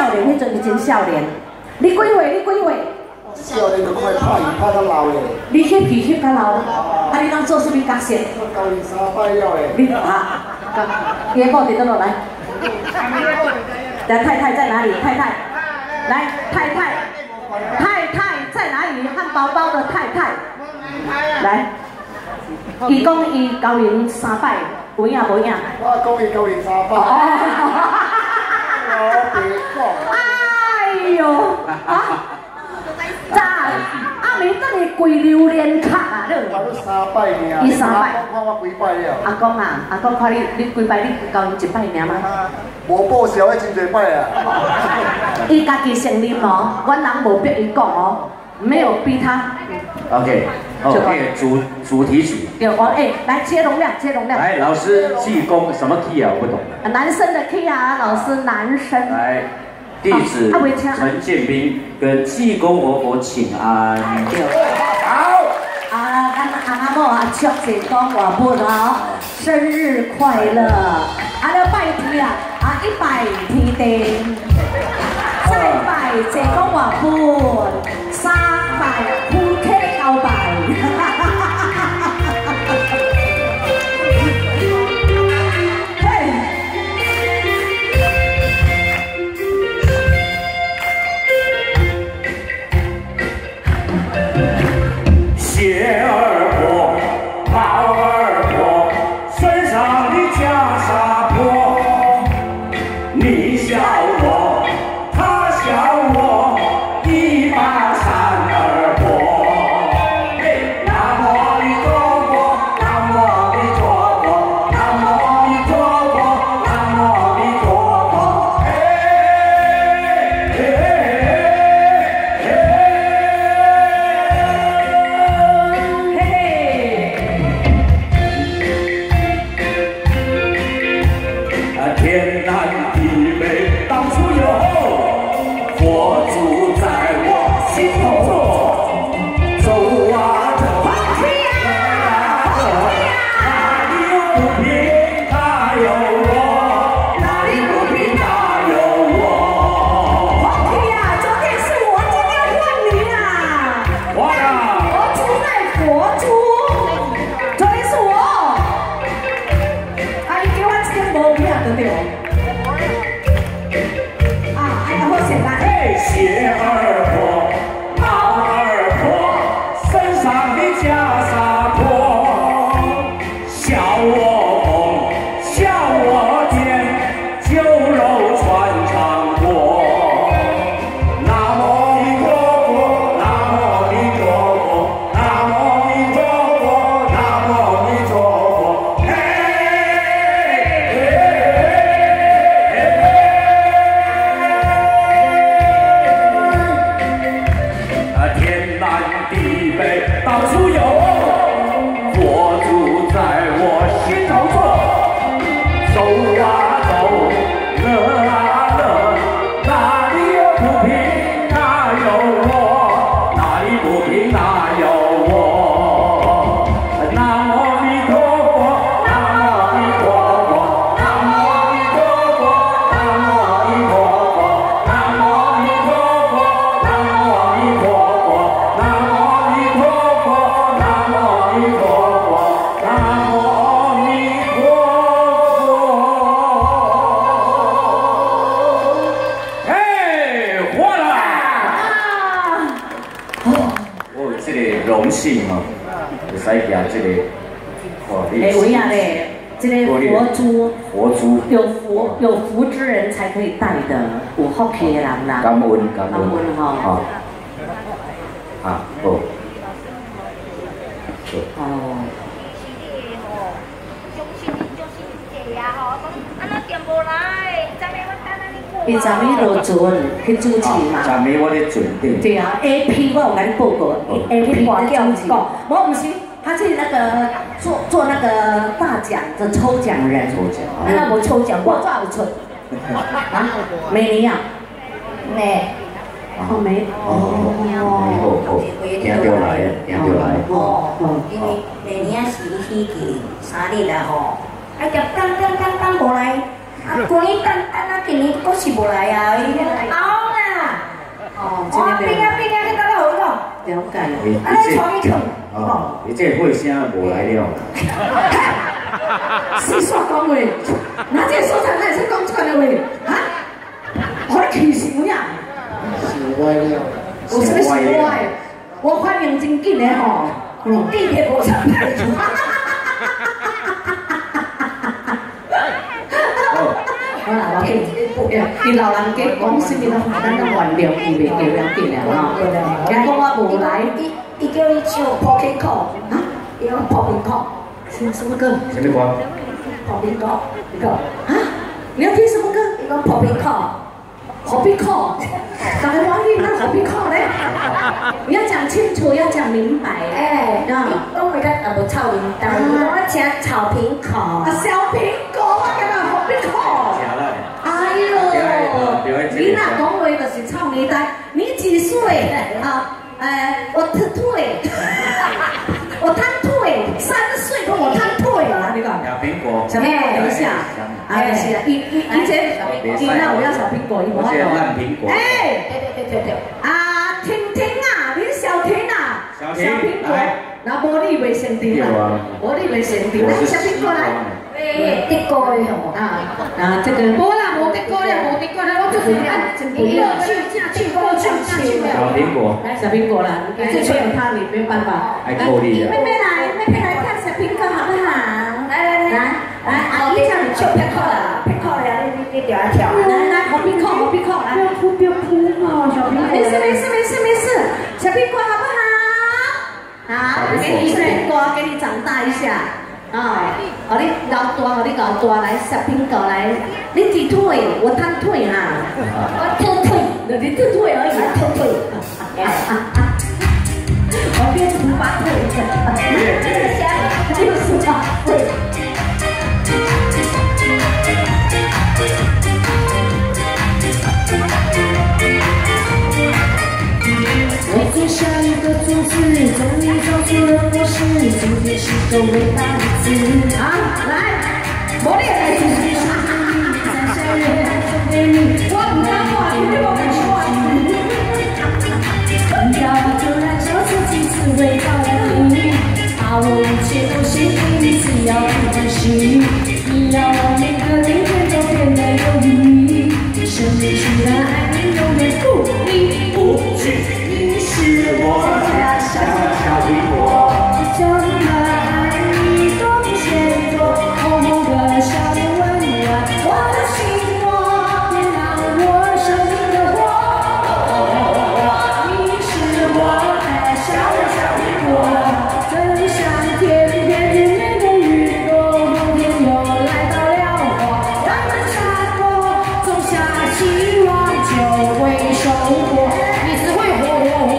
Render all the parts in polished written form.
少年，迄阵是真少年。你几岁？你几岁？ 少年就快拍到老嘞。 你翕戏翕较老，啊！你当做什么角色？ 我教你3摆了嘞。 你啊，爷某伫倒落来。太太在哪里？太太，来，太太在哪里？汉堡包的太太，来。伊讲伊交零3摆，有影无影？ 我讲伊交零3摆。我别讲。 哎呦，啊！咋？阿明等于跪榴莲卡啊！你。 我3摆尔。 伊3摆。 看我几摆了。 阿公啊，阿公看你几摆，你交1摆尔吗？ 无报销的真侪摆啊！ 伊家己承认哦，阮人无逼伊讲哦，没有逼他。 OK， 主题曲。 对，来接容量。 来，老师，济公什么 key 啊？我不懂。 男生的 key 啊，老师男生。 来，弟子陈建斌跟济公活佛请安。 好。啊，咱阿某啊，祝济公活佛哦，生日快乐！啊，了拜天啊，1拜天地，再拜济公活佛，3拜夫妻交拜。有影嘞，这个佛珠，有福之人才可以戴的，有福气的人啦。 感恩哈。 啊，哦。 哦。伊昨暝落船去主持嘛。 昨暝我咧船顶。 对啊 ，AP 我有甲你报过 ，AP 在主持。我不是。他是那个做那个大奖的抽奖人，那我抽奖我抓不出啊，没你呀，没，哦没， 哦，听到来， 因为每年是喜庆3日啦吼，就等无来，啊，今年等啊，今年阁是无来啊，啊了解。 安尼传去唱。 哦，你这会声无来了。 是煞讲话，哪这所在哪会讲出来的话？啊？我气死我呀！ 是歪了。 有什么是歪？我反应真紧的吼，地铁无上台。好啦，我紧，伊老人家讲什么拢咱都原谅，伊袂叫了紧了吼。讲我无来， 伊叫你唱破冰口，啊，伊讲破冰口， 是什么歌？ 什么歌？ 破冰口，一个啊？你要听什么歌？ 伊讲破冰口。 何必靠？台湾语那何必靠嘞？你要讲清楚，要讲明白。 哎，讲话较也无臭面蛋，我吃炒苹果。 啊，小苹果，我干嘛何必靠？哎呦，你那讲话就是臭面蛋。你几岁？啊，我腿，我摊腿，3岁跟我摊腿啊，你讲。 小苹果。 小苹果，等一下。啊，是啊，以前那我要小苹果，一模一样。 烂苹果。 哎，对。啊，婷婷啊，你小婷啊，小苹果，那无你袂成甜啊，无你袂成甜，来小苹果来。 哎，得过的吼。 啊，这个无啦，无得过了，我就是按娱乐去下去过去。 小苹果。 来小苹果啦，没有他你没有办法。 还够力啊！ 妹妹来看小苹果好不好？来，阿姨叫你唱片口啦， 片口呀，你就要跳。 来，何必扣，来。不要哭嘛，小苹果。没事，小苹果好不好？好，给你一片瓜，给你长大一下。啊，你搞大，来小苹果来。你几腿？我摊腿哈。我拖腿，你拖腿而已，拖腿。我变成8腿。就是8腿。我做下一个组织，终于找出了模式，今天是个伟大的字。好，来，我也来继续说你，在下月送给你，我不敢话，因为我没说你。很早就燃烧出几次伟大的你，把我一切都献给你，只要不珍惜，你要我每个零件都变得有意义，生命除了爱你，永远不离不弃。是我家乡小苹果，这么爱你多不嫌多，红红的笑脸温暖我的心窝，点亮我生命的火。你是我爱笑的小苹果，真像天边日月的雨落，后天又来到了我，咱们傻过，种下希望就会收获。你只会火。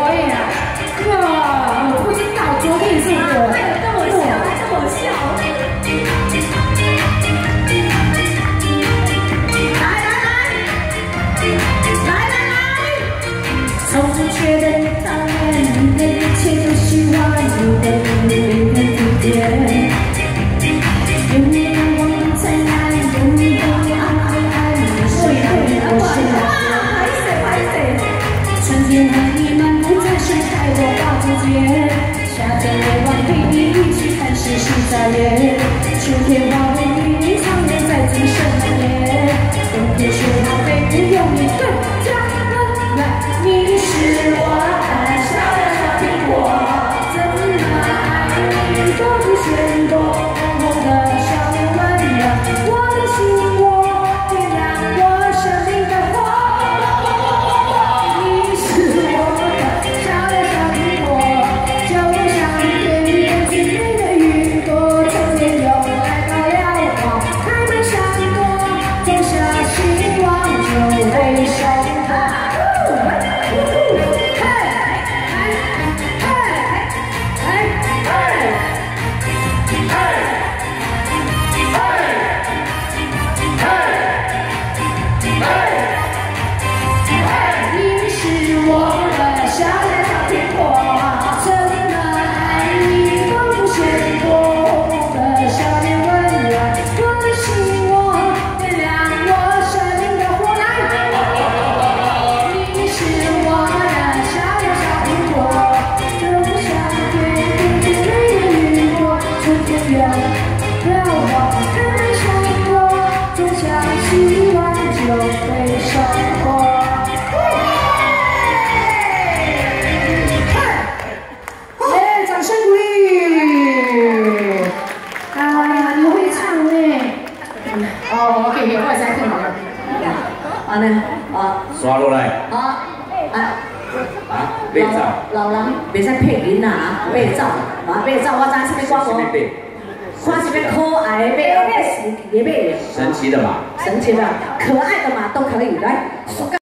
不知道昨天是我跟我笑，跟我笑。来，从不觉得你讨厌，你的一切都希望，你的一点点体贴。有你阳光灿烂，有你的你暗暗，你是我是春天和你漫步在盛开的花之间，夏天夜晚陪你一起看世事眨眼，秋天花会与你长远在今生难眠，冬天雪花飞舞有你更加温暖。你是我爱笑的小苹果，怎么爱你都不嫌多，红红的笑脸温暖我的心窝，点亮我生命的火。 落来。 好， 被照。 老人袂使配囡仔啊，被照，被照，我知什么歌无？看什么可爱的马，神奇的马，神奇的、可爱的马都可以来。